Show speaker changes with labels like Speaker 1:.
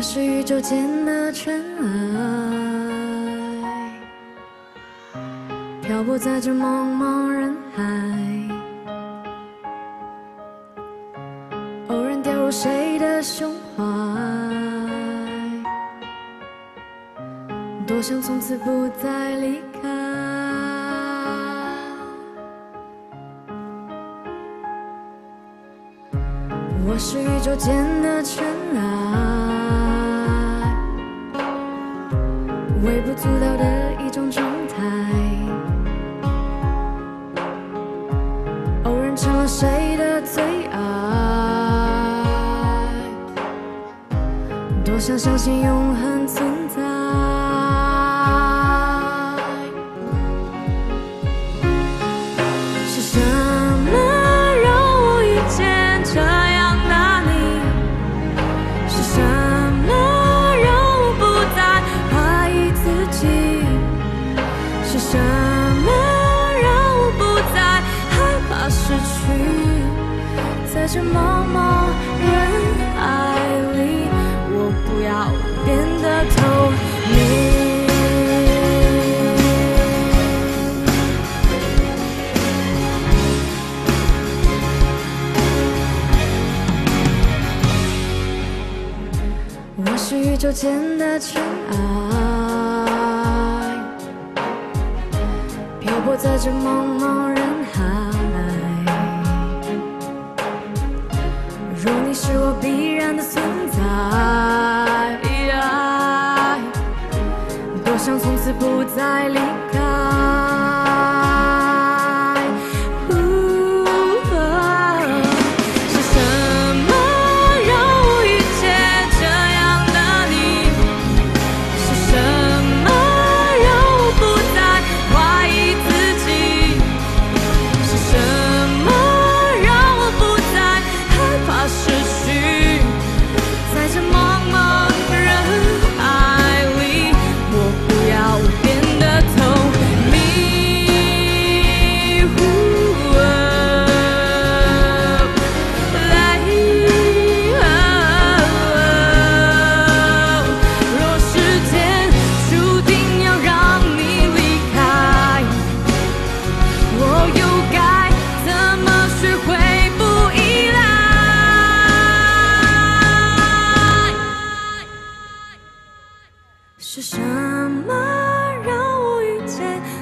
Speaker 1: 我是宇宙间的尘埃，漂泊在这茫茫人海，偶然掉入谁的胸怀，多想从此不再离开。我是宇宙间的尘埃，微不足道的一种状态，偶然成了谁的最爱，多想相信永恒存在。是什么让我遇见这样的你？是什么让我不再怀疑自己？是什么让我不再害怕失去？在这茫茫人海里，我不要变得透明。我是宇宙间的尘埃，漂泊在这茫茫人海。若你是我必然的存在，多想从此不再离开。是什么让我遇见这样的你？是什么让我不再怀疑自己？是什么让我不再害怕失去？在这茫茫人海里，我不要变得透明。若时间注定要让你离开，我又该怎么学会不依赖？是什么让我遇见